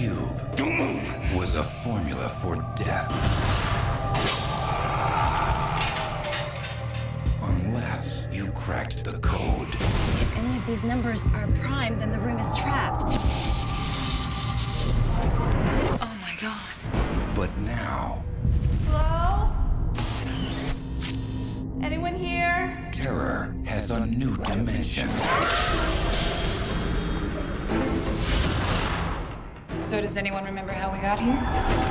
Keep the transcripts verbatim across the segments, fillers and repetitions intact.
cube Don't move. was a formula for death. Unless you cracked the code. If any of these numbers are prime, then the room is trapped. Oh my god. But now... Hello? Anyone here? Terror has a new dimension. So does anyone remember how we got here?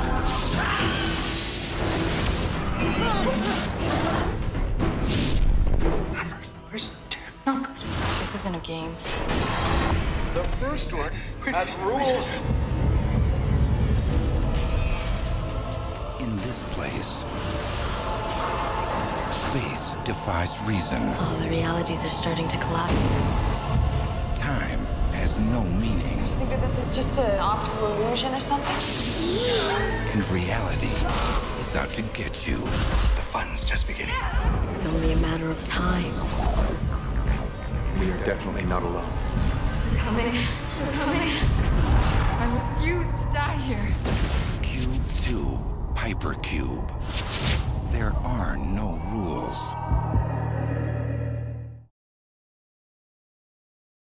Numbers. Where's the damn numbers? This isn't a game. The first one had rules. In this place, space defies reason. All the realities are starting to collapse. Time has no meaning. Do you think that this is just an optical illusion or something? And reality is out to get you. The fun's just beginning. It's only a matter of time. We are definitely not alone. We're coming. We're coming. I refuse to die here. Cube two, Hypercube. There are no rules.